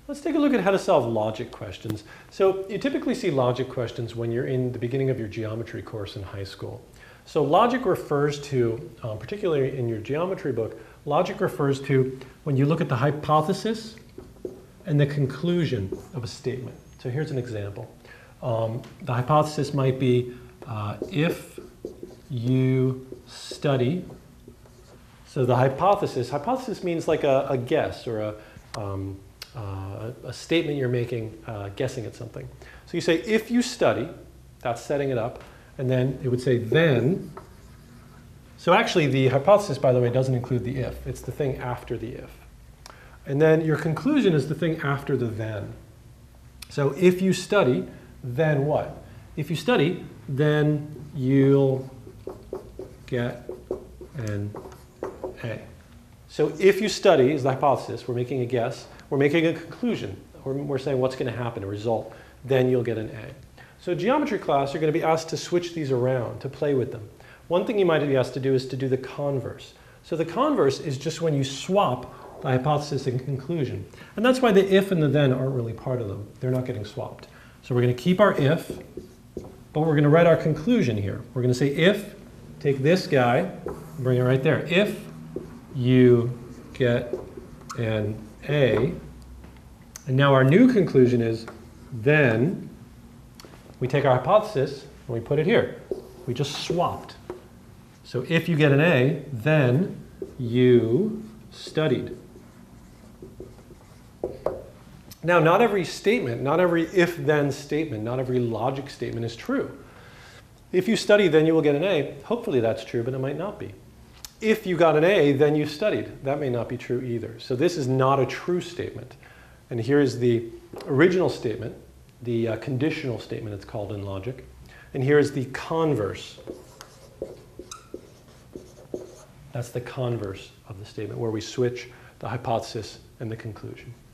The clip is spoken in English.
Let's take a look at how to solve logic questions. So you typically see logic questions when you're in the beginning of your geometry course in high school. So logic refers to, particularly in your geometry book, logic refers to when you look at the hypothesis and the conclusion of a statement. So here's an example. The hypothesis might be if you study. So the hypothesis means like a guess or a statement you're making, guessing at something. So you say, if you study, that's setting it up, and then it would say then. So actually the hypothesis, by the way, doesn't include the if. It's the thing after the if. And then your conclusion is the thing after the then. So if you study, then what? If you study, then you'll get an A. So if you study is the hypothesis. We're making a guess. We're making a conclusion. We're saying what's going to happen, a result. Then you'll get an A. So geometry class, you're going to be asked to switch these around, to play with them. One thing you might be asked to do is to do the converse. So the converse is just when you swap the hypothesis and conclusion. And that's why the if and the then aren't really part of them. They're not getting swapped. So we're going to keep our if, but we're going to write our conclusion here. We're going to say if, take this guy, bring it right there. If you get an A, and now our new conclusion is then we take our hypothesis and we put it here. We just swapped. So if you get an A, then you studied. Now, not every statement, not every if-then statement, not every logic statement is true. If you study, then you will get an A. Hopefully that's true, but it might not be. If you got an A, then you studied. That may not be true either. So this is not a true statement. And here is the original statement, the conditional statement it's called in logic. And here is the converse. That's the converse of the statement where we switch the hypothesis and the conclusion.